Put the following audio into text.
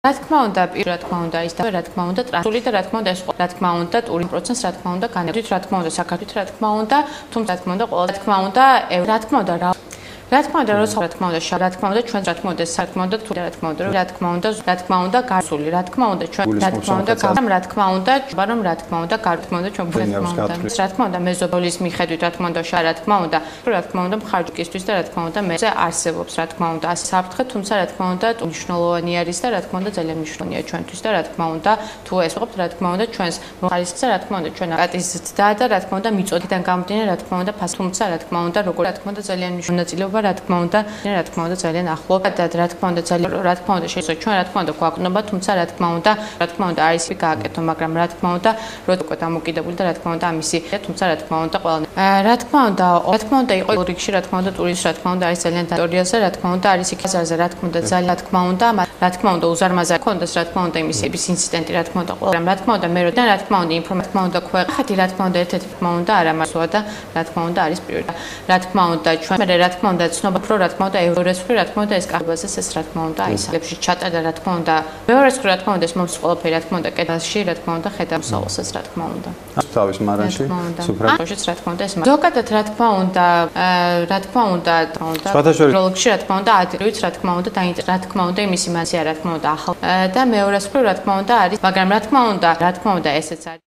რა თქმა უნდა, რა თქმა უნდა ის და რა თქმა უნდა ტრანსული და რა თქმა უნდა ეს რა თქმა უნდა ტური პროცესს რა თქმა უნდა განებდით რა თქმა უნდა საქართველოს რა თქმა უნდა თუმცა რა თქმა უნდა ყველა რა თქმა უნდა რა თქმა უნდა რა თქმა უნდა როცა რა თქმა უნდა რა თქმა უნდა ჩვენ რა თქმა უნდა რა თქმა უნდა თუ რა თქმა უნდა რა თქმა უნდა გასული რა თქმა უნდა ჩვენ რა თქმა უნდა რა თქმა უნდა რომ რა თქმა უნდა რა თქმა უნდა ჩვენ რა თქმა უნდა მეზობლის მიხედვით რა თქმა უნდა რა თქმა უნდა რა თქმა უნდა მხარჯკისთვის და რა თქმა უნდა მეზე არსებობს რა თქმა უნდა ასე საფრთხე თუმცა რა თქმა უნდა მნიშვნელოვანი არის და რა თქმა უნდა ძალიან მნიშვნელოვანია ჩვენთვის და რა თქმა უნდა თუ ეს ვიყავთ რა თქმა უნდა ჩვენს ხარისხზე რა თქმა უნდა ჩვენ აპატიზდა და რა თქმა უნდა მიწოდიდან გამომდინარე რა თქმა უნდა თუმცა რა თქმა უნდა როგორ რა თქმა უნდა ძალიან მნიშვნელოვანია რა თქმა უნდა ძალიან ახლო და რა თქმა უნდა ძალიან რა თქმა უნდა შეიძლება ჩვენ რა თქმა უნდა გვაკვნობა თუმცა რა თქმა უნდა არის გააკეთო მაგრამ რა თქმა უნდა როცა დამოკიდებული და რა თქმა უნდა ამისი თუმცა რა თქმა უნდა ყველა რა თქმა უნდა იყო რიგში რა თქმა უნდა ტურის რა თქმა უნდა არის ძალიან ტერიტორიაზე რა თქმა უნდა არის იქ აზარზე რა თქმა უნდა ძალიან რა თქმა უნდა უზარმაზარი კონდეს რა თქმა უნდა იმის ინციდენტი რა თქმა უნდა ყველა რა თქმა უნდა მე რა თქმა უნდა ინფორმაცია უნდა ქვეყადი რა თქმა უნდა ერთ-ერთი თქმა უნდა არა მასოა და რა თქმა უნდა არის პრიორიტეტი რა თქმა უნდა ჩვენ მე რა თქმა უნდა ცნობა რო რა თქმა უნდა ევროსფერ რა თქმა უნდა ეს კარბაზეს ეს რა თქმა უნდა აი სახლებში ჩატარდა რა თქმა უნდა მეურესფერ რა თქმა უნდა ეს მომს ყველაფერი რა თქმა უნდა კედელში რა თქმა უნდა ხედავსავალს ეს რა თქმა უნდა თავის მარანში სუფრაში რა თქმა უნდა ეს ზოგადად რა თქმა უნდა როლოგში რა თქმა უნდა ადრევით რა თქმა უნდა რა თქმა უნდა იმისი მასია რა თქმა უნდა ახალ და მეურესფერ რა თქმა უნდა არის მაგრამ რა თქმა უნდა ესეც არის